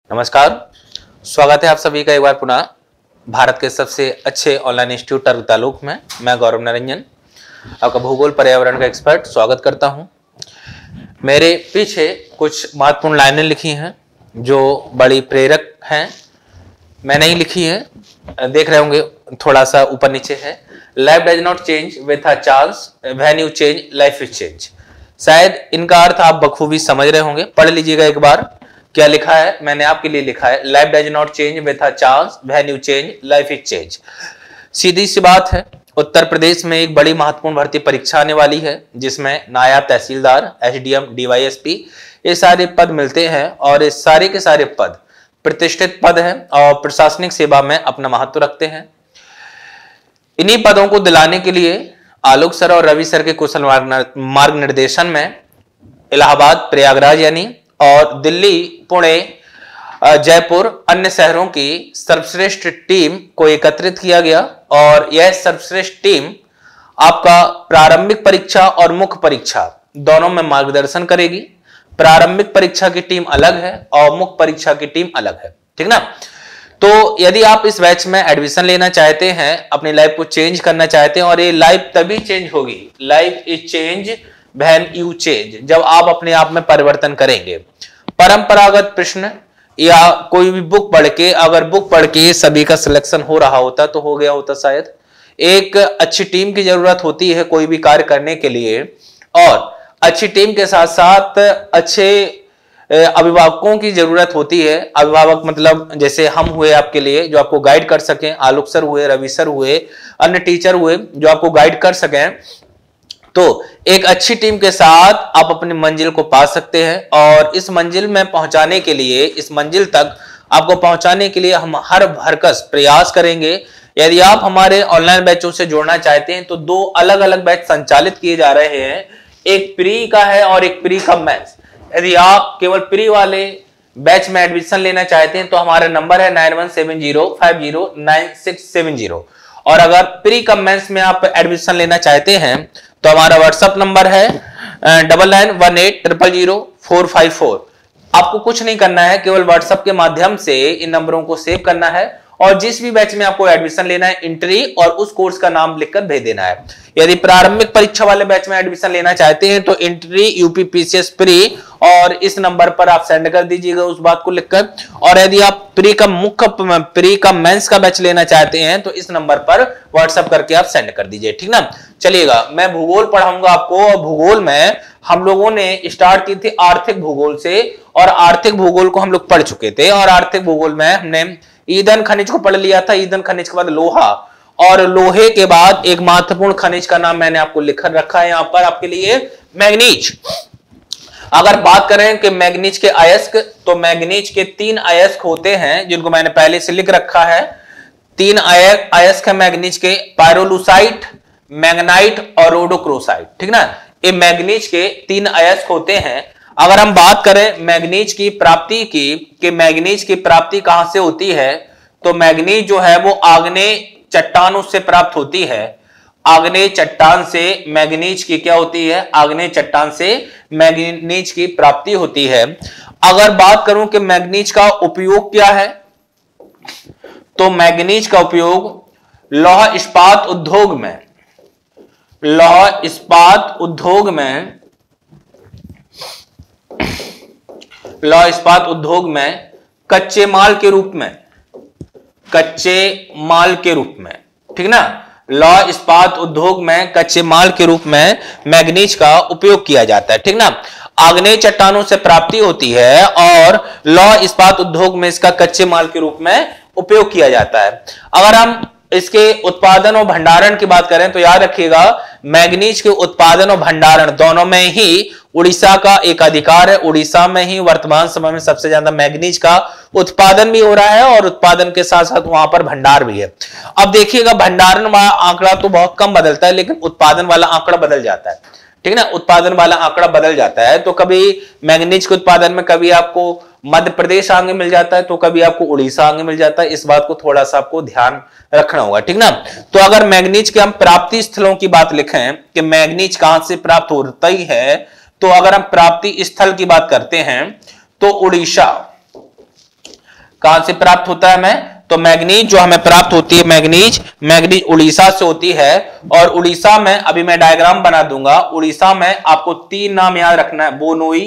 नमस्कार, स्वागत है आप सभी का एक बार पुनः भारत के सबसे अच्छे ऑनलाइन इंस्टीट्यूट तर्क तालुक में। मैं गौरव निरंजन, आपका भूगोल पर्यावरण का एक्सपर्ट स्वागत करता हूं। मेरे पीछे कुछ महत्वपूर्ण लाइनें लिखी हैं जो बड़ी प्रेरक हैं। मैंने ही लिखी है, देख रहे होंगे थोड़ा सा ऊपर नीचे है। Life does not change with a chance, when you change life is change. शायद इनका अर्थ आप बखूबी समझ रहे होंगे, पढ़ लीजिएगा एक बार। क्या लिखा है? मैंने आपके लिए लिखा है, life does not change with a chance, when you change life is change. सीधी सी बात है, उत्तर प्रदेश में एक बड़ी महत्वपूर्ण भर्ती परीक्षा आने वाली है जिसमें नायब तहसीलदार, एसडीएम, डीवाईएसपी ये सारे पद मिलते हैं और ये सारे के सारे पद प्रतिष्ठित पद हैं और प्रशासनिक सेवा में अपना महत्व रखते हैं। इन्हीं पदों को दिलाने के लिए आलोक सर और रवि सर के कुशल मार्ग निर्देशन में इलाहाबाद, प्रयागराज यानी और दिल्ली, पुणे, जयपुर, अन्य शहरों की सर्वश्रेष्ठ टीम को एकत्रित किया गया और यह सर्वश्रेष्ठ टीम आपका प्रारंभिक परीक्षा और मुख्य परीक्षा दोनों में मार्गदर्शन करेगी। प्रारंभिक परीक्षा की टीम अलग है और मुख्य परीक्षा की टीम अलग है, ठीक ना। तो यदि आप इस बैच में एडमिशन लेना चाहते हैं, अपनी लाइफ को चेंज करना चाहते हैं, और ये लाइफ तभी चेंज होगी, life is change when you change, जब आप अपने आप में परिवर्तन करेंगे। परंपरागत प्रश्न या कोई भी बुक पढ़ के, अगर बुक पढ़ के सभी का सिलेक्शन हो रहा होता तो हो गया होता शायद। एक अच्छी टीम की जरूरत होती है कोई भी कार्य करने के लिए, और अच्छी टीम के साथ साथ अच्छे अभिभावकों की जरूरत होती है। अभिभावक मतलब जैसे हम हुए आपके लिए, जो आपको गाइड कर सकें। आलोक सर हुए, रवि सर हुए, अन्य टीचर हुए जो आपको गाइड कर सकें। तो एक अच्छी टीम के साथ आप अपनी मंजिल को पा सकते हैं, और इस मंजिल में पहुंचाने के लिए, इस मंजिल तक आपको पहुंचाने के लिए हम हर भरकस प्रयास करेंगे। यदि आप हमारे ऑनलाइन बैचों से जुड़ना चाहते हैं तो दो अलग अलग बैच संचालित किए जा रहे हैं, एक प्री का है और एक प्री का मेंस। यदि आप केवल प्री वाले बैच में एडमिशन लेना चाहते हैं तो हमारा नंबर है 9170509670, और अगर प्री कम मेंस में आप एडमिशन लेना चाहते हैं तो हमारा व्हाट्सएप नंबर है 9918000454। आपको कुछ नहीं करना है, केवल व्हाट्सएप के माध्यम से इन नंबरों को सेव करना है और जिस भी बैच में आपको एडमिशन लेना है एंट्री और उस कोर्स का नाम लिखकर भेज देना है। यदि प्रारंभिक परीक्षा वाले बैच में एडमिशन लेना चाहते हैं तो एंट्री यूपीपीसीएस प्री, और इस नंबर पर आप सेंड कर दीजिएगा उस बात को लिखकर। और यदि आप प्री का मेंस का बैच लेना चाहते हैं तो इस नंबर पर व्हाट्सएप करके आप सेंड कर दीजिए, ठीक ना। चलिएगा, मैं भूगोल पढ़ाऊंगा आपको, और भूगोल में हम लोगों ने स्टार्ट की थी आर्थिक भूगोल से, और आर्थिक भूगोल को हम लोग पढ़ चुके थे। और आर्थिक भूगोल में हमने ईंधन खनिज को पढ़ लिया था, ईंधन खनिज के बाद लोहा, और लोहे के बाद एक महत्वपूर्ण खनिज का नाम मैंने आपको लिख रखा है यहां पर आपके लिए, मैग्नीज। अगर बात करें कि मैग्नीज के अयस्क, तो मैग्नीज के 3 अयस्क होते हैं जिनको मैंने पहले से लिख रखा है। 3 अयस्क है मैग्नीज के, पायरोलुसाइट, मैग्नाइट और रोडोक्रोसाइट, ठीक ना। ये मैग्नीज के 3 अयस्क होते हैं। अगर हम बात करें मैग्नीज की प्राप्ति की, कि मैग्नीज की प्राप्ति कहां से होती है, तो मैग्नीज जो है वो आग्नेय चट्टानों से प्राप्त होती है। आग्नेय चट्टान से मैग्नीज की क्या होती है? आग्नेय चट्टान से मैग्नीज की प्राप्ति होती है। अगर बात करूं कि मैग्नीज का उपयोग क्या है, तो मैग्नीज का उपयोग लौह इस्पात उद्योग में, लौह इस्पात उद्योग में, लौह इस्पात उद्योग में कच्चे माल के रूप में, कच्चे माल के रूप में, ठीक ना। लौह इस्पात उद्योग में कच्चे माल के रूप में मैग्नीज का उपयोग किया जाता है, ठीक ना। आग्नेय चट्टानों से प्राप्ति होती है और लौह इस्पात उद्योग में इसका कच्चे माल के रूप में उपयोग किया जाता है। अगर हम इसके उत्पादन और भंडारण की बात करें तो याद रखिएगा, मैग्नीज के उत्पादन और भंडारण दोनों में ही उड़ीसा का एक अधिकार है। उड़ीसा में ही वर्तमान समय में सबसे ज्यादा मैग्नीज का उत्पादन भी हो रहा है और उत्पादन के साथ साथ वहां पर भंडार भी है। अब देखिएगा, भंडारण वाला आंकड़ा तो बहुत कम बदलता है, लेकिन उत्पादन वाला आंकड़ा बदल जाता है, ठीक ना। उत्पादन वाला आंकड़ा बदल जाता है, तो कभी मैग्नीज के उत्पादन में कभी आपको मध्य प्रदेश आगे मिल जाता है तो कभी आपको उड़ीसा आगे मिल जाता है। इस बात को थोड़ा सा आपको ध्यान रखना होगा, ठीक ना। तो अगर मैग्नीज के हम प्राप्ति स्थलों की बात लिखें कि मैग्नीज कहां से प्राप्त होती है, तो अगर हम प्राप्ति स्थल की बात करते हैं तो उड़ीसा, कहां से प्राप्त होता है हमें? तो मैग्नीज जो हमें प्राप्त होती है, मैग्नीज उड़ीसा से होती है। और उड़ीसा में अभी मैं डायग्राम बना दूंगा। उड़ीसा में आपको 3 नाम याद रखना है, बोनोई,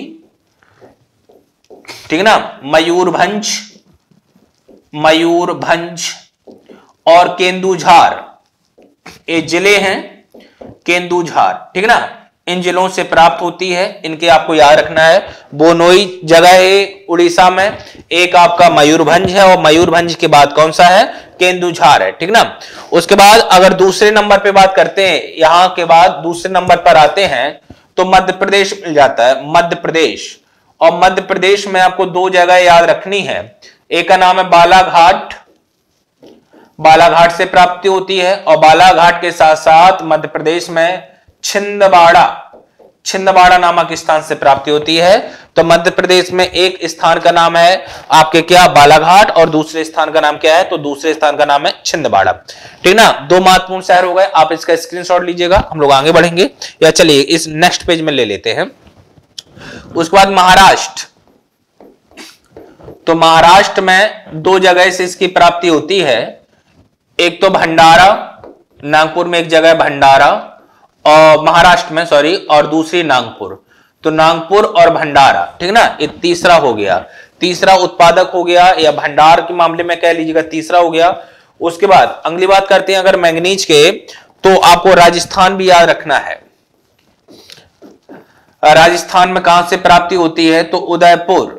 ठीक है ना, मयूरभंज और केंदुझार, ये जिले हैं केंदुझार, ठीक है ना, इन जिलों से प्राप्त होती है। इनके आपको याद रखना है। बोनोई जगह है उड़ीसा में, एक आपका मयूरभंज है और मयूरभंज के बाद कौन सा है? केंदुझार है, ठीक ना। उसके बाद अगर दूसरे नंबर पे बात करते हैं, यहां के बाद दूसरे नंबर पर आते हैं तो मध्य प्रदेश मिल जाता है, मध्य प्रदेश। और मध्य प्रदेश में आपको 2 जगह याद रखनी है। एक का नाम है बालाघाट, बालाघाट से प्राप्ति होती है। और बालाघाट के साथ साथ मध्य प्रदेश में छिंदवाड़ा नामक स्थान से प्राप्ति होती है। तो मध्य प्रदेश में एक स्थान का नाम है आपके क्या? बालाघाट, और दूसरे स्थान का नाम क्या है? तो दूसरे स्थान का नाम है छिंदवाड़ा, ठीक ना। 2 महत्वपूर्ण शहर हो गए, आप इसका स्क्रीनशॉट लीजिएगा, हम लोग आगे बढ़ेंगे। या चलिए इस नेक्स्ट पेज में ले लेते हैं। उसके बाद महाराष्ट्र, तो महाराष्ट्र में 2 जगह से इसकी प्राप्ति होती है। एक तो भंडारा, नागपुर में एक जगह भंडारा और महाराष्ट्र में, सॉरी, और दूसरी नागपुर। तो नागपुर और भंडारा, ठीक ना, ये तीसरा हो गया, तीसरा उत्पादक हो गया, या भंडार के मामले में कह लीजिएगा तीसरा हो गया। उसके बाद अगली बात करते हैं अगर मैग्नीज के, तो आपको राजस्थान भी याद रखना है। राजस्थान में कहां से प्राप्ति होती है? तो उदयपुर,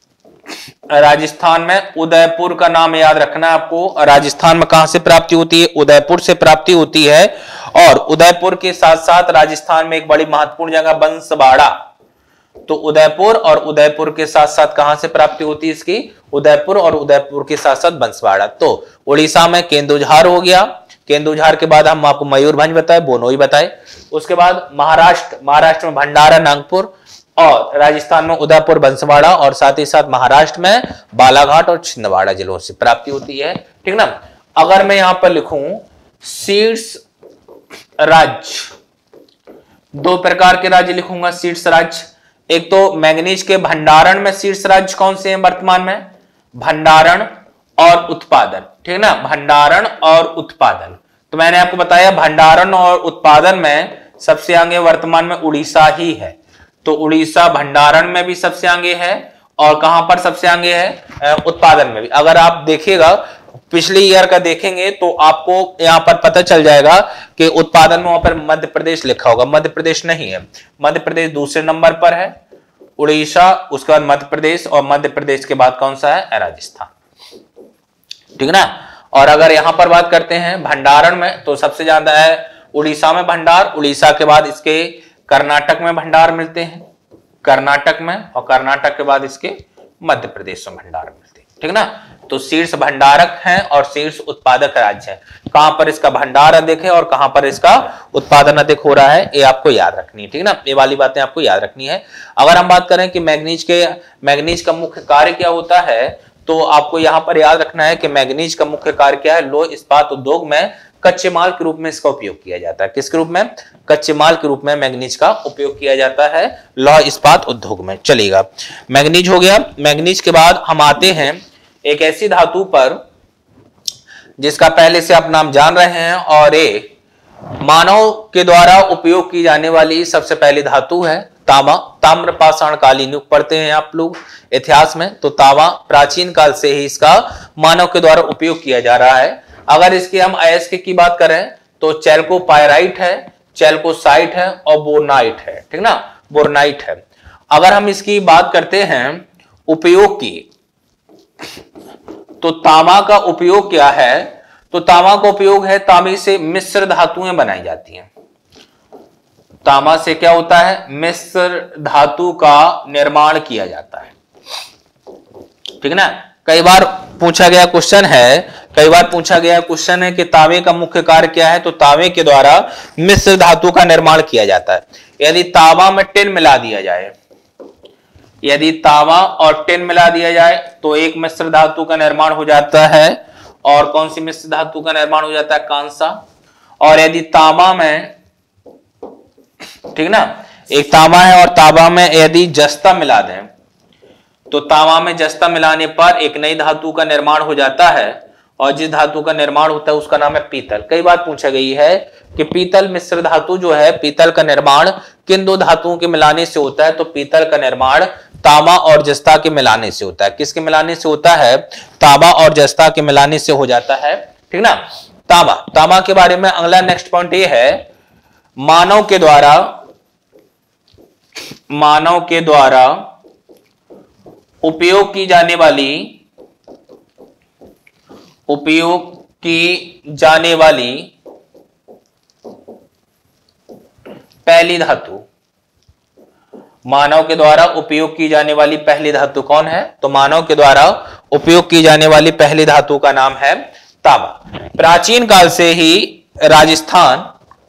राजस्थान में उदयपुर का नाम याद रखना है आपको। राजस्थान में कहां से प्राप्ति होती है? उदयपुर से प्राप्ति होती है। और उदयपुर के साथ साथ राजस्थान में एक बड़ी महत्वपूर्ण जगह बंसवाड़ा। तो उदयपुर और उदयपुर के साथ साथ कहां से प्राप्ति होती है इसकी? उदयपुर और उदयपुर के साथ साथ बंसवाड़ा। तो उड़ीसा में केंदुझार हो गया, केंदुझार के बाद हम आपको मयूरभंज बताए, बोनोई बताए। उसके बाद महाराष्ट्र, महाराष्ट्र में भंडारा, नागपुर, और राजस्थान में उदयपुर, बंसवाड़ा, और साथ ही साथ महाराष्ट्र में बालाघाट और छिंदवाड़ा जिलों से प्राप्ति होती है, ठीक ना। अगर मैं यहां पर लिखूं शीर्ष राज्य, 2 प्रकार के राज्य लिखूंगा शीर्ष राज्य। एक तो मैग्नीज के भंडारण में शीर्ष राज्य कौन से हैं वर्तमान में? भंडारण और उत्पादन, ठीक ना, भंडारण और उत्पादन। तो मैंने आपको बताया भंडारण और उत्पादन में सबसे आगे वर्तमान में उड़ीसा ही है। तो उड़ीसा भंडारण में भी सबसे आगे है, और कहां पर सबसे आगे है? उत्पादन में भी। अगर आप देखिएगा पिछले ईयर का देखेंगे तो आपको यहां पर पता चल जाएगा कि उत्पादन में वहां पर मध्य प्रदेश लिखा होगा, मध्य प्रदेश नहीं है। मध्य प्रदेश दूसरे नंबर पर है, उड़ीसा, उसके बाद मध्य प्रदेश, और मध्य प्रदेश के बाद कौन सा है? राजस्थान, ठीक ना। और अगर यहां पर बात करते हैं भंडारण में, तो सबसे ज्यादा है उड़ीसा में भंडार, उड़ीसा के बाद इसके कर्नाटक में भंडार मिलते हैं, कर्नाटक में, और कर्नाटक के बाद इसके मध्य प्रदेश में भंडार मिलते हैं, ठीक ना। तो शीर्ष भंडारक हैं और शीर्ष उत्पादक राज्य है। कहां पर इसका भंडार अधिक है और कहां पर इसका उत्पादन अधिक हो रहा है, ये आपको याद रखनी है, ठीक ना। ये वाली बातें आपको याद रखनी है। अगर हम बात करें कि मैग्नीज का मुख्य कार्य क्या होता है, तो आपको यहां पर याद रखना है कि मैग्नीज का मुख्य कार्य क्या है? लौह इस्पात उद्योग में कच्चे माल के रूप में इसका उपयोग किया जाता है। किसके रूप में? कच्चे माल के रूप में मैग्नीज का उपयोग किया जाता है लौह इस्पात उद्योग में। चलेगा, मैग्नीज हो गया। मैग्नीज के बाद हम आते हैं एक ऐसी धातु पर जिसका पहले से आप नाम जान रहे हैं, और ये मानव के द्वारा उपयोग की जाने वाली सबसे पहली धातु है तांबा। ताम्र पाषाण कालीन युग पढ़ते हैं आप लोग इतिहास में, तो तांबा प्राचीन काल से ही इसका मानव के द्वारा उपयोग किया जा रहा है। अगर इसकी हम अयस्क की बात करें तो चैल्कोपायराइट है, चैल्कोसाइट है और बोरनाइट है, ठीक ना, बोरनाइट है। अगर हम इसकी बात करते हैं उपयोग की, तो तांबा का उपयोग क्या है? तो तांबा का उपयोग है, तांबे से मिश्र धातुएं बनाई जाती हैं। तांबा से क्या होता है? मिश्र धातु का निर्माण किया जाता है, ठीक ना। कई बार पूछा गया क्वेश्चन है कि तांबे का मुख्य कार्य क्या है? तो तांबे के द्वारा मिश्र धातु का निर्माण किया जाता है। यदि तांबा में टिन मिला दिया जाए, यदि तांबा और टिन मिला दिया जाए तो एक मिश्र धातु का निर्माण हो जाता है। और कौन सी मिश्र धातु का निर्माण हो जाता है? कांसा। और यदि तांबा में, ठीक ना, एक तांबा है और तांबा में यदि जस्ता मिला दें तो तांबा में जस्ता मिलाने पर एक नई धातु का निर्माण हो जाता है और जिस धातु का निर्माण होता है उसका नाम है पीतल। कई बार पूछा गई है कि पीतल मिश्र धातु जो है, पीतल का निर्माण किन दो धातुओं के मिलाने से होता है? तो पीतल का निर्माण तांबा और जस्ता के मिलाने से होता है। किसके मिलाने से होता है? तांबा और जस्ता के मिलाने से हो जाता है, ठीक ना। तांबा के बारे में अगला नेक्स्ट पॉइंट ये है, मानव के द्वारा उपयोग की जाने वाली पहली धातु, मानव के द्वारा उपयोग की जाने वाली पहली धातु कौन है? तो मानव के द्वारा उपयोग की जाने वाली पहली धातु का नाम है तांबा। प्राचीन काल से ही राजस्थान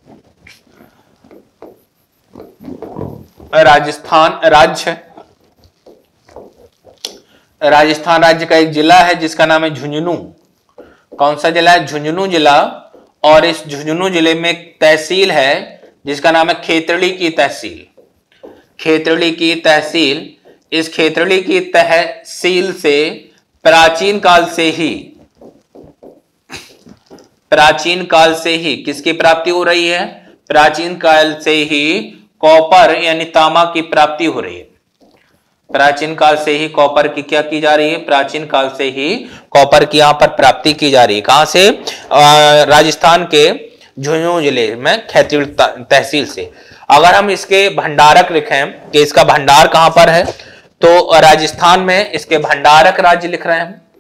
राज्य का एक जिला है जिसका नाम है झुंझुनू। कौन सा जिला है? झुंझुनू जिला। और इस झुंझुनू जिले में एक तहसील है जिसका नाम है खेतड़ी की तहसील। खेतड़ी की तहसील, इस खेतड़ी की तहसील से प्राचीन काल से ही किसकी प्राप्ति हो रही है? प्राचीन काल से ही कॉपर यानी तांबा की प्राप्ति हो रही है। प्राचीन काल से ही कॉपर की क्या की जा रही है? प्राचीन काल से ही कॉपर की यहां पर प्राप्ति की जा रही है। कहां से? राजस्थान के झुंझुनू जिले में खेतड़ी तहसील से। अगर हम इसके भंडारक लिखें कि इसका भंडार कहां पर है, तो राजस्थान में इसके भंडारक राज्य लिख रहे हैं,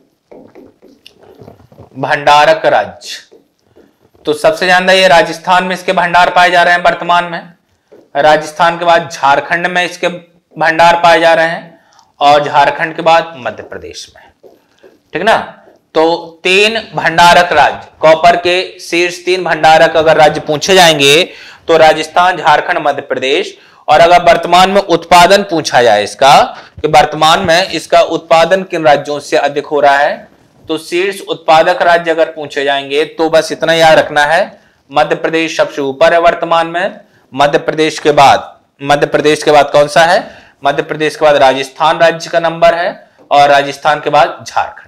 भंडारक राज्य। तो सबसे ज्यादा ये राजस्थान में इसके भंडार पाए जा रहे हैं वर्तमान में। राजस्थान के बाद झारखंड में इसके भंडार पाए जा रहे हैं और झारखंड के बाद मध्य प्रदेश में, ठीक ना। तो 3 भंडारक राज्य, कॉपर के शीर्ष 3 भंडारक अगर राज्य पूछे जाएंगे तो राजस्थान, झारखंड, मध्य प्रदेश। और अगर वर्तमान में उत्पादन पूछा जाए इसका कि वर्तमान में इसका उत्पादन किन राज्यों से अधिक हो रहा है, तो शीर्ष उत्पादक राज्य अगर पूछे जाएंगे तो बस इतना याद रखना है, मध्य प्रदेश सबसे ऊपर है वर्तमान में। मध्य प्रदेश के बाद कौन सा है? मध्य प्रदेश के बाद राजस्थान राज्य का नंबर है और राजस्थान के बाद झारखंड।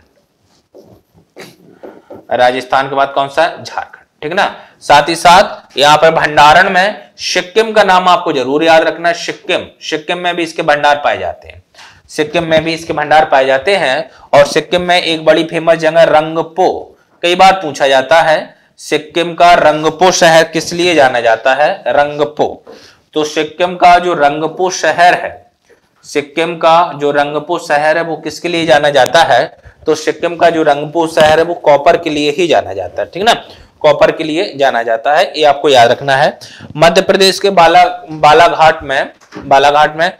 राजस्थान के बाद कौन सा है? झारखंड, ठीक ना। साथ ही साथ यहां पर भंडारण में सिक्किम का नाम आपको जरूर याद रखना। सिक्किम में भी इसके भंडार पाए जाते हैं। सिक्किम में भी इसके भंडार पाए जाते हैं। और सिक्किम में एक बड़ी फेमस जगह रंगपो, कई बार पूछा जाता है सिक्किम का रंगपो शहर किस लिए जाना जाता है? रंगपो। तो सिक्किम का जो रंगपो शहर है, सिक्किम का जो रंगपो शहर है वो किसके लिए जाना जाता है? तो सिक्किम का जो रंगपो शहर है वो कॉपर के लिए ही जाना जाता है, ठीक ना। कॉपर के लिए जाना जाता है, ये आपको याद रखना है। मध्य प्रदेश के बालाघाट में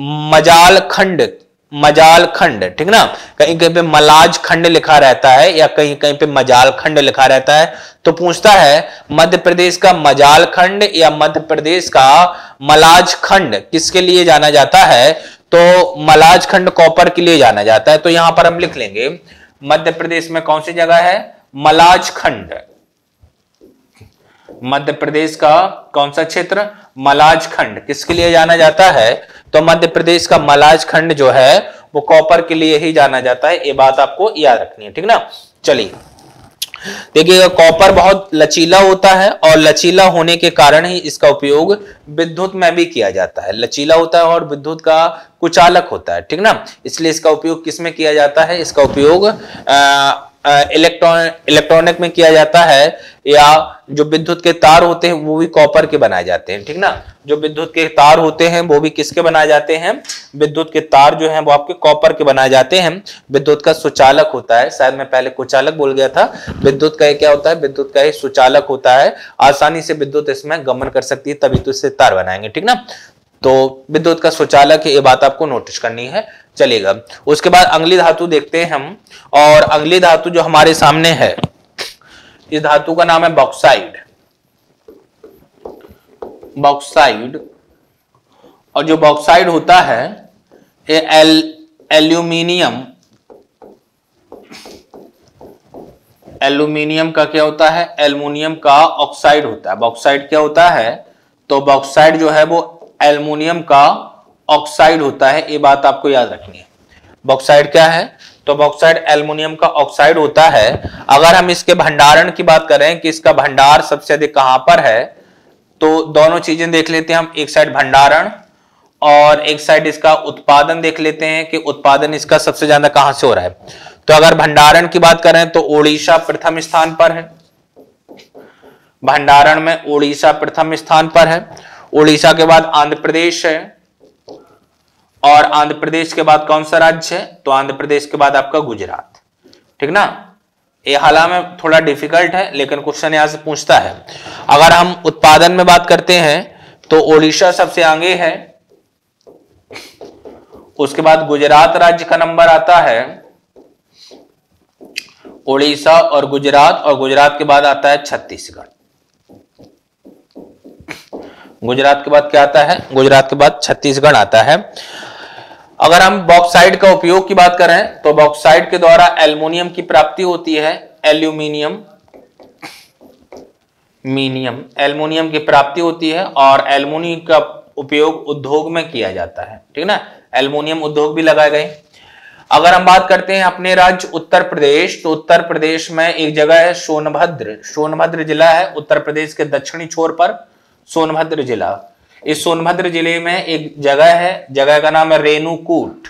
मजाल खंड, ठीक ना। कहीं कहीं पे मलाज खंड लिखा रहता है या कहीं कहीं पे मजाल खंड लिखा रहता है। तो पूछता है मध्य प्रदेश का मजाल खंड या मध्य प्रदेश का मलाज खंड किसके लिए जाना जाता है? तो मलाज खंड कॉपर के लिए जाना जाता है। तो यहां पर हम लिख लेंगे मध्य प्रदेश में कौन सी जगह है? मलाज खंड। मध्य प्रदेश का कौन सा क्षेत्र? मलाज खंड किसके लिए जाना जाता है? तो मध्य प्रदेश का मलाज खंड जो है वो कॉपर के लिए ही जाना जाता है। ये बात आपको याद रखनी है, ठीक ना। चलिए देखिएगा, कॉपर बहुत लचीला होता है और लचीला होने के कारण ही इसका उपयोग विद्युत में भी किया जाता है। लचीला होता है और विद्युत का कुचालक होता है, ठीक ना। इसलिए इसका उपयोग किस में किया जाता है? इसका उपयोग इलेक्ट्रॉनिक में किया जाता है, या जो विद्युत के तार होते हैं वो भी कॉपर के बनाए जाते हैं, ठीक ना। जो विद्युत के तार होते हैं वो भी किसके बनाए जाते हैं? विद्युत के तार जो हैं वो आपके कॉपर के बनाए जाते हैं। विद्युत का सुचालक होता है, शायद मैं पहले कुचालक बोल गया था। विद्युत का क्या होता है? विद्युत का ही सुचालक होता है। आसानी से विद्युत इसमें गमन कर सकती है, तभी तो इससे तार बनाएंगे, ठीक ना। तो विद्युत का सुचालक है, ये बात आपको नोटिस करनी है, चलेगा। उसके बाद अगली धातु देखते हैं हम, और अगली धातु जो हमारे सामने है, इस धातु का नाम है बॉक्साइड। और जो बॉक्साइड होता है ये एल्यूमिनियम का क्या होता है? एल्युमिनियम का ऑक्साइड होता है। बॉक्साइड क्या होता है? तो बॉक्साइड जो है वो एल्युमिनियम का ऑक्साइड होता है, ये बात आपको याद रखनी है। बॉक्साइट क्या है? तो बॉक्साइट एल्युमिनियम का ऑक्साइड होता है। अगर हम इसके भंडारण की बात करें कि इसका भंडार सबसे अधिक कहां पर है, तो दोनों चीजें देख लेते हैं हम। एक साइड भंडारण और एक साइड इसका उत्पादन देख लेते हैं कि उत्पादन इसका सबसे ज्यादा कहां से हो रहा है। तो अगर भंडारण की बात करें तो उड़ीसा प्रथम स्थान पर है। भंडारण में उड़ीसा प्रथम स्थान पर है। उड़ीसा के बाद आंध्र प्रदेश है, और आंध्र प्रदेश के बाद कौन सा राज्य है? तो आंध्र प्रदेश के बाद आपका गुजरात। ठीक ना? ये हालांकि में थोड़ा डिफिकल्ट है, लेकिन क्वेश्चन यहां से पूछता है। अगर हम उत्पादन में बात करते हैं तो उड़ीसा सबसे आगे है, उसके बाद गुजरात राज्य का नंबर आता है। उड़ीसा और गुजरात के बाद आता है छत्तीसगढ़। गुजरात के बाद क्या आता है? गुजरात के बाद छत्तीसगढ़ आता है। अगर हम बॉक्साइट का उपयोग की बात करें तो बॉक्साइट के द्वारा एल्युमिनियम की प्राप्ति होती है। एल्युमिनियम की प्राप्ति होती है, और एल्युमिनियम का उपयोग उद्योग में किया जाता है। ठीक ना? एल्युमिनियम उद्योग भी लगाए गए। अगर हम बात करते हैं अपने राज्य उत्तर प्रदेश, तो उत्तर प्रदेश में एक जगह है सोनभद्र जिला है उत्तर प्रदेश के दक्षिणी छोर पर सोनभद्र जिला। इस सोनभद्र जिले में एक जगह है, जगह का नाम है रेणुकूट।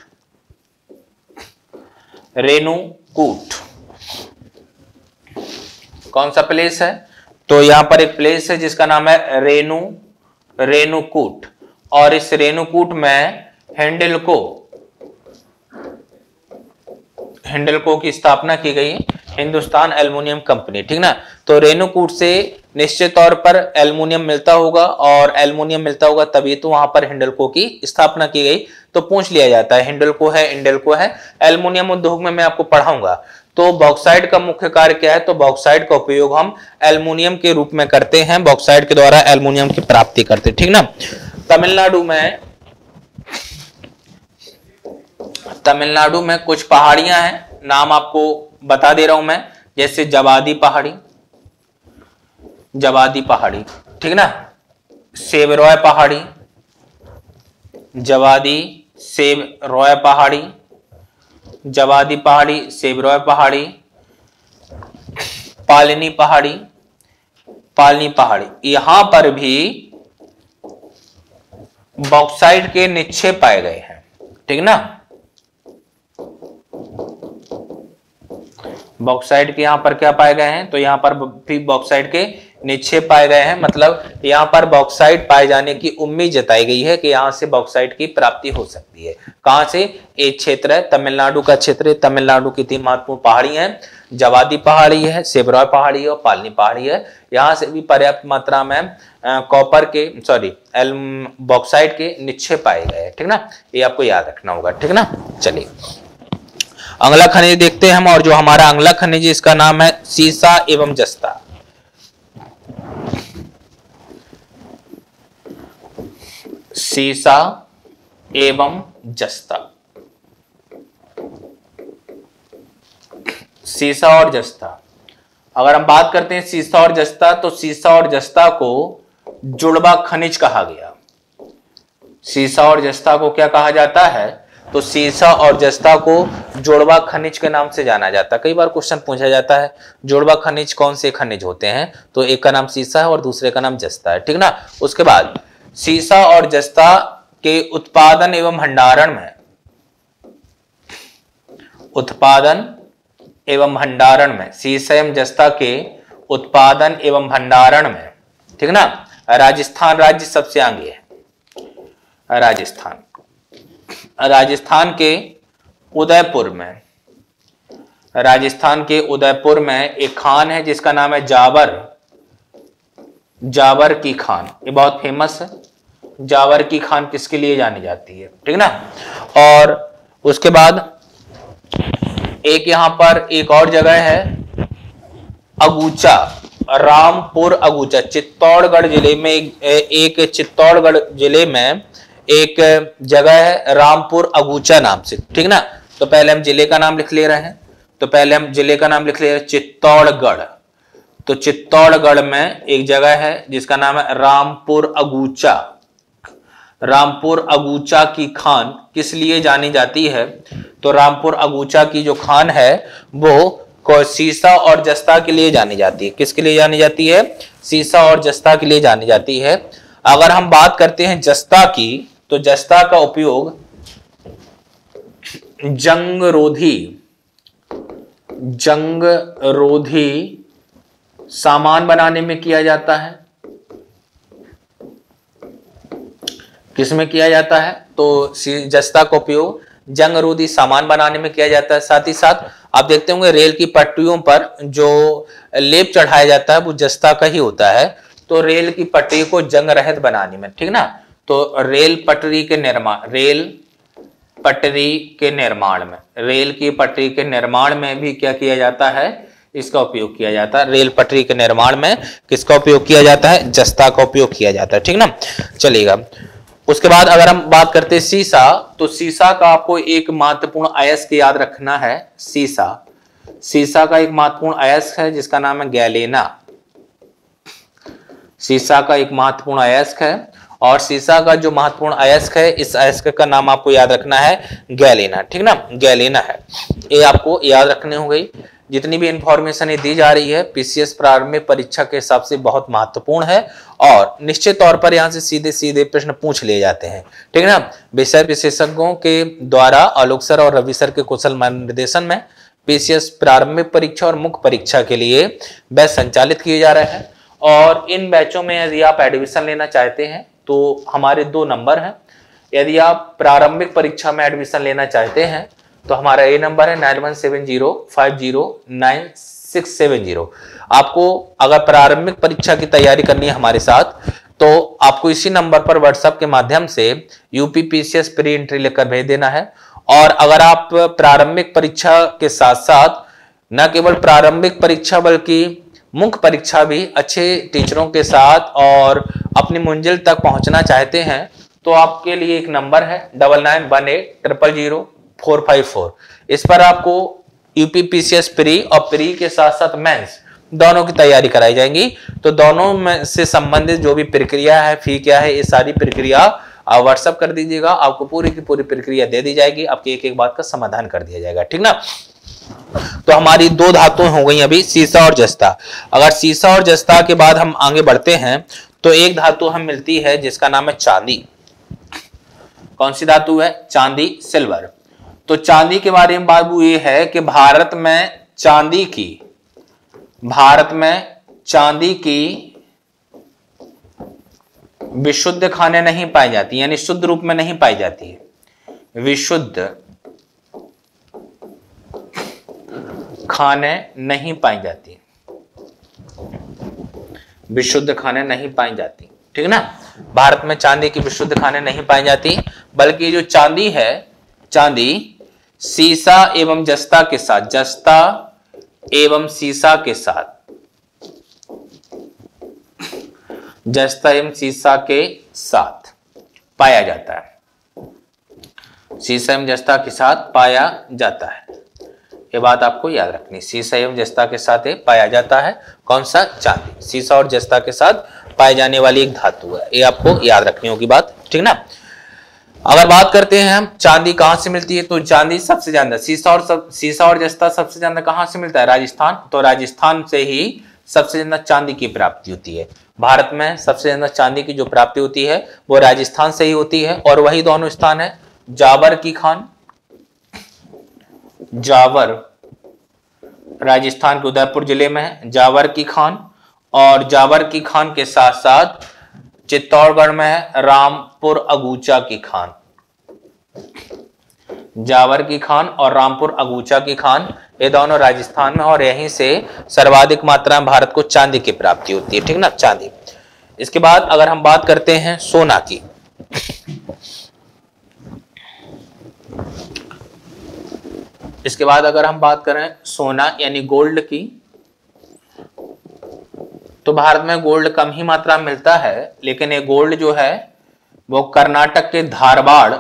कौन सा प्लेस है? तो यहां पर एक प्लेस है जिसका नाम है रेणुकूट, और इस रेणुकूट में हिंडलको की स्थापना की गई, हिंदुस्तान एल्युमिनियम कंपनी। ठीक ना? तो रेणुकूट से निश्चित तौर पर एल्युमिनियम मिलता होगा, और एल्युमिनियम मिलता होगा तभी तो वहां पर हिंडलको की स्थापना की गई। तो पूछ लिया जाता है हिंडलको है, एल्युमिनियम उद्योग में मैं आपको पढ़ाऊंगा। तो बॉक्साइट का मुख्य कार्य क्या है? तो बॉक्साइट का उपयोग हम एल्युमिनियम के रूप में करते हैं, बॉक्साइट के द्वारा एल्युमिनियम की प्राप्ति करते हैं। ठीक ना? तमिलनाडु में कुछ पहाड़ियां हैं, नाम आपको बता दे रहा हूं मैं, जैसे जवादी पहाड़ी, ठीक ना? सेवरॉय पहाड़ी, सेवरॉय पहाड़ी, पालनी पहाड़ी, यहां पर भी बॉक्साइट के निक्षेप पाए गए हैं। ठीक ना? बॉक्साइट के यहां पर क्या पाए गए हैं? तो यहां पर भी बॉक्साइट के निक्षेप पाए गए हैं, मतलब यहां पर बॉक्साइट पाए जाने की उम्मीद जताई गई है कि यहां से बॉक्साइट की प्राप्ति हो सकती है। कहां से? एक क्षेत्र है, तमिलनाडु का क्षेत्र है। तमिलनाडु की 3 महत्वपूर्ण पहाड़ी हैं, जवादी पहाड़ी है, सेवरॉय पहाड़ी है और पालनी पहाड़ी है। यहां से भी पर्याप्त मात्रा में बॉक्साइट के निक्षेप पाए गए। ठीक ना? ये आपको याद रखना होगा। ठीक ना? चलिए अगला खनिज देखते हैं हम, और जो हमारा अगला खनिज इसका नाम है सीसा एवं जस्ता। सीसा एवं जस्ता, सीसा और जस्ता। अगर हम बात करते हैं सीसा और जस्ता, तो सीसा और जस्ता को जुड़वा खनिज कहा गया। सीसा और जस्ता को क्या कहा जाता है? तो सीसा और जस्ता को जुड़वा खनिज के नाम से जाना जाता है। कई बार क्वेश्चन पूछा जाता है जुड़वा खनिज कौन से खनिज होते हैं? तो एक का नाम सीसा है और दूसरे का नाम जस्ता है। ठीक ना? उसके बाद सीसा और जस्ता के उत्पादन एवं भंडारण में, सीसा एवं जस्ता के उत्पादन एवं भंडारण में, ठीक ना, राजस्थान राज्य सबसे आगे है। राजस्थान के उदयपुर में एक खान है जिसका नाम है जावर की खान। ये बहुत फेमस है। जावर की खान किसके लिए जानी जाती है? ठीक ना? और उसके बाद एक यहां पर एक और जगह है अगूचा, रामपुर अगूचा, चित्तौड़गढ़ जिले में एक जगह है रामपुर अगूचा नाम से। ठीक ना? तो पहले हम जिले का नाम लिख ले रहे हैं, चित्तौड़गढ़। तो चित्तौड़गढ़ में एक जगह है जिसका नाम है रामपुर अगूचा। रामपुर अगूचा की खान किस लिए जानी जाती है? तो रामपुर अगूचा की जो खान है वो सीसा और जस्ता के लिए जानी जाती है। किसके लिए जानी जाती है? सीसा और जस्ता के लिए जानी जाती है। अगर हम बात करते हैं जस्ता की, तो जस्ता का उपयोग जंग रोधी सामान बनाने में किया जाता है। किसमें किया जाता है? तो जस्ता का उपयोग जंग रोधी सामान बनाने में किया जाता है। साथ ही साथ आप देखते होंगे रेल की पटरियों पर जो लेप चढ़ाया जाता है वो जस्ता का ही होता है। तो रेल की पटरी को जंग रहित बनाने में, ठीक ना, तो रेल की पटरी के निर्माण में भी क्या किया जाता है? इसका उपयोग किया जाता है। रेल पटरी के निर्माण में किसका उपयोग किया जाता है? जस्ता का उपयोग किया जाता है, ठीक ना, चलेगा। उसके बाद अगर हम बात करते हैं सीसा, तो सीसा का आपको एक महत्वपूर्ण अयस्क याद रखना है। सीसा का एक महत्वपूर्ण अयस्क है जिसका नाम है गैलेना। सीसा का एक महत्वपूर्ण अयस्क है, और सीसा का जो महत्वपूर्ण अयस्क है, इस अयस्क का नाम आपको याद रखना है गैलेना, ठीक ना, गैलेना है। ये आपको याद रखने हो गई। जितनी भी इंफॉर्मेशन दी जा रही है पीसीएस प्रारंभिक परीक्षा के हिसाब से बहुत महत्वपूर्ण है, और निश्चित तौर पर यहाँ से सीधे सीधे प्रश्न पूछ लिए जाते हैं, ठीक है ना। विषय विशेषज्ञों के द्वारा आलोक सर और रवि सर के कुशल मार्गदर्शन में पीसीएस प्रारंभिक परीक्षा और मुख्य परीक्षा के लिए बैच संचालित किए जा रहे हैं। और इन बैचों में यदि आप एडमिशन लेना चाहते हैं तो हमारे 2 नंबर हैं। यदि आप प्रारंभिक परीक्षा में एडमिशन लेना चाहते हैं तो हमारा ये नंबर है 9170509670। आपको अगर प्रारंभिक परीक्षा की तैयारी करनी है हमारे साथ, तो आपको इसी नंबर पर व्हाट्सएप के माध्यम से यूपी पीसीएस प्री एंट्री लिखकर भेज देना है। और अगर आप प्रारंभिक परीक्षा के साथ साथ न केवल प्रारंभिक परीक्षा बल्कि मुख्य परीक्षा भी अच्छे टीचरों के साथ और अपनी मंजिल तक पहुंचना चाहते हैं, तो आपके लिए एक नंबर है 9918000454। इस पर आपको यूपी पीसीएस प्री और प्री के साथ साथ मेंस दोनों की तैयारी कराई जाएंगी। तो दोनों में से संबंधित जो भी प्रक्रिया है, फी क्या है, ये सारी प्रक्रिया आप व्हाट्सएप कर दीजिएगा। आपको पूरी की पूरी प्रक्रिया दे दी जाएगी, आपकी एक एक बात का समाधान कर दिया जाएगा, ठीक ना। तो हमारी 2 धातुएं हो गई अभी, सीसा और जस्ता। अगर सीसा और जस्ता के बाद हम आगे बढ़ते हैं तो एक धातु हमें मिलती है जिसका नाम है चांदी। कौन सी धातु है? चांदी, सिल्वर। तो चांदी के बारे में बाबू ये है कि भारत में चांदी की विशुद्ध खाने नहीं पाई जाती, यानी शुद्ध रूप में नहीं पाई जाती है। विशुद्ध खाने नहीं पाई जाती, विशुद्ध खाने नहीं पाई जाती, ठीक ना। भारत में चांदी की विशुद्ध खाने नहीं पाई जाती, बल्कि जो चांदी है, चांदी सीसा एवं जस्ता के साथ, जस्ता एवं सीसा के साथ, जस्ता एवं सीसा के साथ पाया जाता है। सीसा एवं जस्ता के साथ पाया जाता है, ये बात आपको याद रखनी। सीसा एवं जस्ता के साथ पाया जाता है कौन सा? चांदी। सीसा और जस्ता के साथ पाए जाने वाली एक धातु है, ये आपको याद रखनी होगी बात, ठीक ना। अगर बात करते हैं हम चांदी कहां से मिलती है, तो चांदी सबसे ज्यादा सीसा और जस्ता सबसे ज्यादा कहां से मिलता है? राजस्थान। तो राजस्थान से ही सबसे ज्यादा चांदी की प्राप्ति होती है। भारत में सबसे ज्यादा चांदी की जो प्राप्ति होती है वो राजस्थान से ही होती है, और वही दोनों स्थान है जावर की खान, जावर राजस्थान के उदयपुर जिले में है जावर की खान, और जावर की खान के साथ साथ चित्तौड़गढ़ में है रामपुर अगूचा की खान। जावर की खान और रामपुर अगूचा की खान ये दोनों राजस्थान में, और यहीं से सर्वाधिक मात्रा में भारत को चांदी की प्राप्ति होती है, ठीक ना, चांदी। इसके बाद अगर हम बात करते हैं सोना की, इसके बाद अगर हम बात करें सोना यानी गोल्ड की, तो भारत में गोल्ड कम ही मात्रा में मिलता है, लेकिन ये गोल्ड जो है वो कर्नाटक के धारवाड़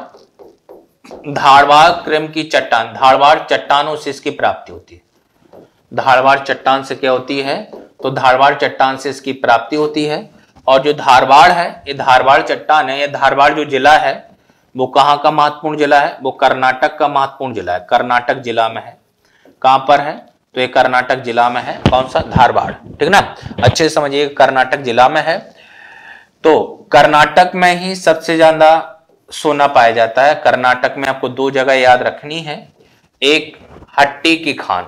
क्रम की चट्टान, धारवाड़ चट्टानों से इसकी प्राप्ति होती है। धारवाड़ चट्टान से क्या होती है? तो धारवाड़ चट्टान से इसकी प्राप्ति होती है। और जो धारवाड़ है, ये धारवाड़ चट्टान है, ये धारवाड़ जो जिला है वो कहाँ का महत्वपूर्ण जिला है? वो कर्नाटक का महत्वपूर्ण जिला है, कर्नाटक जिला में है। कहां पर है? तो ये कर्नाटक जिला में है। कौन सा? धारवाड़। ठीक ना, अच्छे से समझिए, कर्नाटक जिला में है। तो कर्नाटक में ही सबसे ज्यादा सोना पाया जाता है। कर्नाटक में आपको दो जगह याद रखनी है, एक हट्टी की खान,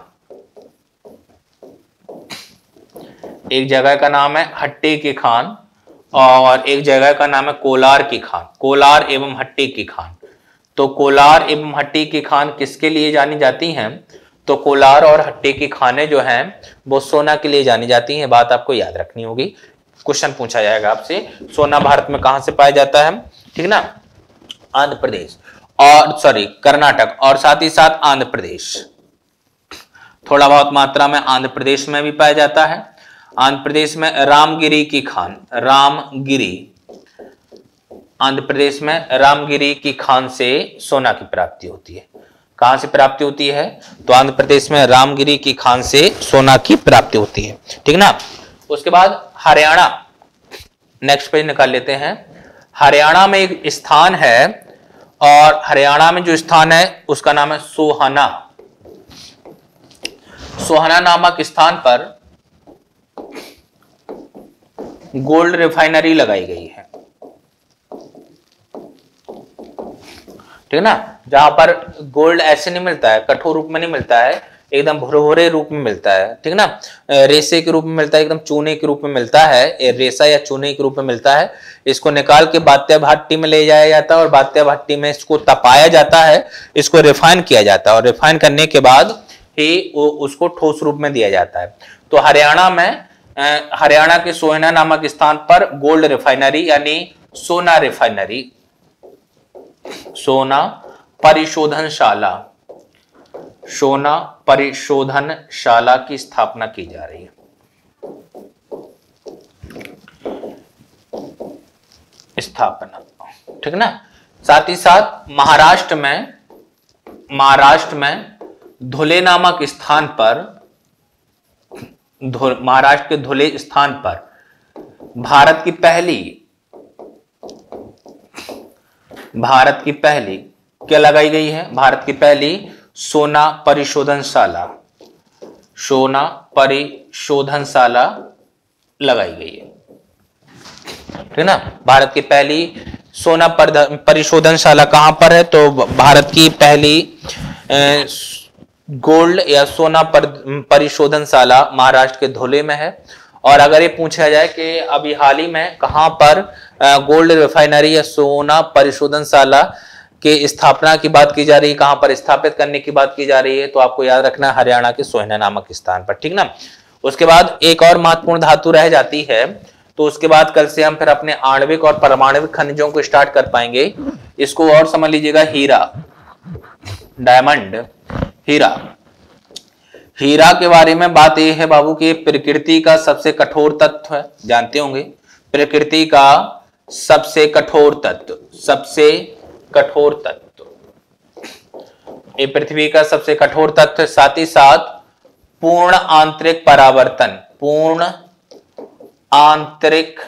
एक जगह का नाम है हट्टी की खान और एक जगह का नाम है कोलार की खान, कोलार एवं हट्टी की खान। तो कोलार एवं हट्टी की खान किसके लिए जानी जाती हैं? तो कोलार और हट्टी की खानें जो हैं वो सोना के लिए जानी जाती हैं। बात आपको याद रखनी होगी, क्वेश्चन पूछा जाएगा आपसे, सोना भारत में कहां से पाया जाता है? ठीक ना, आंध्र प्रदेश और सॉरी कर्नाटक और साथ ही साथ आंध्र प्रदेश, थोड़ा बहुत मात्रा में आंध्र प्रदेश में भी पाया जाता है। आंध्र प्रदेश में रामगिरी की खान, रामगिरी, आंध्र प्रदेश में रामगिरी की खान से सोना की प्राप्ति होती है। कहां से प्राप्ति होती है? तो आंध्र प्रदेश में रामगिरी की खान से सोना की प्राप्ति होती है। ठीक ना, उसके बाद हरियाणा, नेक्स्ट पेज निकाल लेते हैं। हरियाणा में एक स्थान है और हरियाणा में जो स्थान है उसका नाम है सोहना। सोहना नामक स्थान पर गोल्ड रिफाइनरी लगाई गई है। ठीक ना, जहां पर गोल्ड ऐसे नहीं मिलता है, कठोर रूप में नहीं मिलता है, एकदम भुरभुरे रूप में मिलता है। ठीक ना, रेसे के रूप में मिलता है, एकदम चूने के रूप में मिलता है, रेसा या चूने के रूप में मिलता है। इसको निकाल के बात्या भट्टी में ले जाया जाता है और बात्या भट्टी में इसको तपाया जाता है, इसको रिफाइन किया जाता है और रिफाइन करने के बाद ही उसको ठोस रूप में दिया जाता है। तो हरियाणा में हरियाणा के सोहना नामक स्थान पर गोल्ड रिफाइनरी यानी सोना रिफाइनरी, सोना परिशोधनशाला, सोना परिशोधनशाला की स्थापना की जा रही है। स्थापना, ठीक ना। साथ ही साथ महाराष्ट्र में धुले नामक स्थान पर, महाराष्ट्र के धुले स्थान पर भारत की पहली क्या लगाई गई है? भारत की पहली सोना परिशोधनशाला, सोना परिशोधनशाला लगाई गई है। ठीक ना, भारत की पहली सोना परिशोधनशाला कहां पर है? तो भारत की पहली गोल्ड या सोना परिशोधनशाला महाराष्ट्र के धुले में है। और अगर ये पूछा जाए कि अभी हाल ही में कहां पर गोल्ड रिफाइनरी या सोना परिशोधनशाला के स्थापना की बात की जा रही है, कहां पर स्थापित करने की बात की जा रही है, तो आपको याद रखना है हरियाणा के सोहना नामक स्थान पर। ठीक ना, उसके बाद एक और महत्वपूर्ण धातु रह जाती है, तो उसके बाद कल से हम फिर अपने आणविक और परमाणविक खनिजों को स्टार्ट कर पाएंगे। इसको और समझ लीजिएगा, हीरा, डायमंड, हीरा। हीरा के बारे में बात यह है बाबू कि प्रकृति का सबसे कठोर तत्व है, जानते होंगे, प्रकृति का सबसे कठोर तत्व, सबसे कठोर तत्व, ये पृथ्वी का सबसे कठोर तत्व। साथ ही साथ पूर्ण आंतरिक परावर्तन, पूर्ण आंतरिक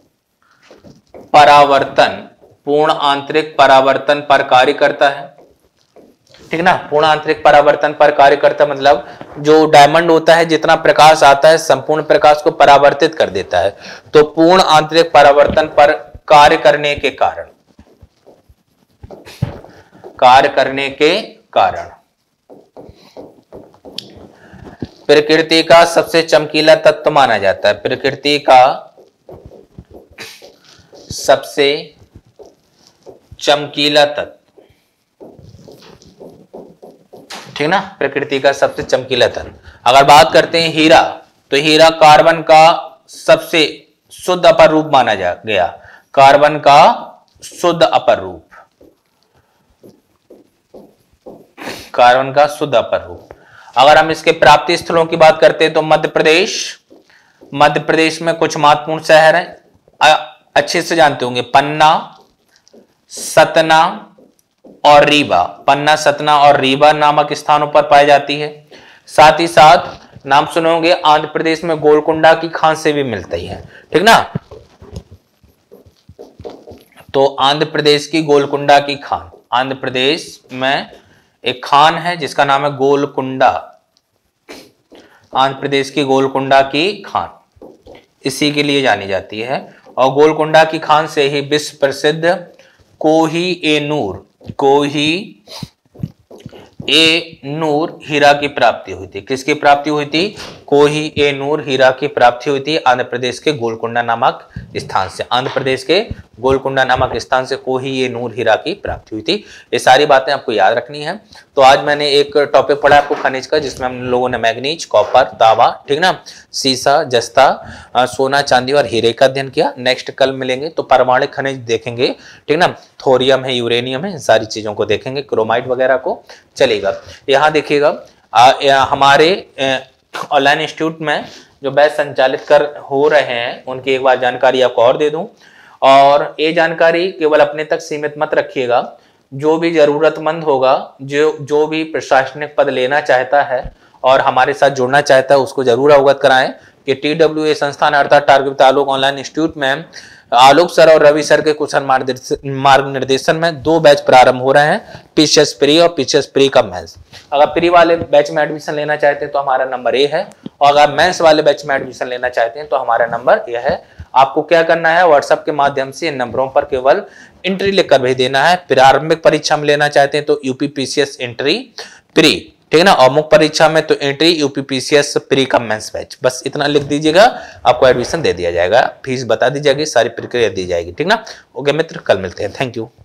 परावर्तन, पूर्ण आंतरिक परावर्तन पर कार्य करता है। ठीक ना, पूर्ण आंतरिक परावर्तन पर कार्य करता मतलब जो डायमंड होता है, जितना प्रकाश आता है संपूर्ण प्रकाश को परावर्तित कर देता है। तो पूर्ण आंतरिक परावर्तन पर कार्य करने के कारण प्रकृति का सबसे चमकीला तत्व माना जाता है, प्रकृति का सबसे चमकीला तत्व। ठीक ना, प्रकृति का सबसे चमकीला तत्व। अगर बात करते हैं हीरा, तो हीरा कार्बन का सबसे शुद्ध अपर रूप माना गया, कार्बन का शुद्ध अपर रूप, कार्बन का शुद्ध अपर रूप। अगर हम इसके प्राप्ति स्थलों की बात करते हैं तो मध्य प्रदेश में कुछ महत्वपूर्ण शहर हैं, अच्छे से जानते होंगे, पन्ना, सतना और रीवा। पन्ना, सतना और रीवा नामक स्थानों पर पाई जाती है। साथ ही साथ नाम सुने होंगे, आंध्र प्रदेश में गोलकुंडा की खान से भी मिलती है। ठीक ना, तो आंध्र प्रदेश की गोलकुंडा की खान, आंध्र प्रदेश में एक खान है जिसका नाम है गोलकुंडा, आंध्र प्रदेश की गोलकुंडा की खान इसी के लिए जानी जाती है। और गोलकुंडा की खान से ही विश्व प्रसिद्ध कोही-ए-नूर हीरा की प्राप्ति हुई थी। किसकी प्राप्ति हुई थी? कोही-ए-नूर हीरा की प्राप्ति हुई थी आंध्र प्रदेश के गोलकुंडा नामक स्थान से। आंध्र प्रदेश के गोलकुंडा नामक स्थान से कोही-ए-नूर हीरा की प्राप्ति हुई थी। ये सारी बातें आपको याद रखनी है। तो आज मैंने एक टॉपिक पढ़ा आपको खनिज का, जिसमें हम लोगों ने मैग्नीज, कॉपर, तांबा, ठीक ना, सीसा, जस्ता, सोना, चांदी और हीरे का अध्ययन किया। नेक्स्ट कल मिलेंगे तो परमाणु खनिज देखेंगे, ठीक ना, थोरियम है, यूरेनियम है, इन सारी चीजों को देखेंगे, क्रोमाइट वगैरह को चलेगा। यहाँ देखिएगा हमारे ऑनलाइन इंस्टीट्यूट में जो बैच संचालित हो रहे हैं उनकी एक बार जानकारी आपको और दे दूं। और ये जानकारी केवल अपने तक सीमित मत रखिएगा, जो भी जरूरतमंद होगा, जो भी प्रशासनिक पद लेना चाहता है और हमारे साथ जुड़ना चाहता है उसको जरूर अवगत कराएं कि TWA संस्थान अर्थात टारगेट आलोक ऑनलाइन इंस्टीट्यूट में आलोक सर और रवि सर के कुशल मार्ग निर्देशन में 2 बैच प्रारंभ हो रहे हैं, पीसीएस प्री और पीसीएस प्री का मेंस। अगर प्री वाले बैच में एडमिशन लेना चाहते हैं तो हमारा नंबर ये है, और अगर मेंस वाले बैच में एडमिशन लेना चाहते हैं तो हमारा नंबर यह है। आपको क्या करना है, व्हाट्सएप के माध्यम से इन नंबरों पर केवल एंट्री लिखकर भेज देना है। प्रारंभिक परीक्षा में लेना चाहते हैं तो यूपीपीसीएस एंट्री प्री, ठीक है ना, और मुख्य परीक्षा में तो एंट्री यूपीपीसीएस प्री का मेंस बैच, बस इतना लिख दीजिएगा, आपको एडमिशन दे दिया जाएगा, फीस बता दी जाएगी, सारी प्रक्रिया दी जाएगी, ठीक ना। ओके मित्र, कल मिलते हैं, थैंक यू।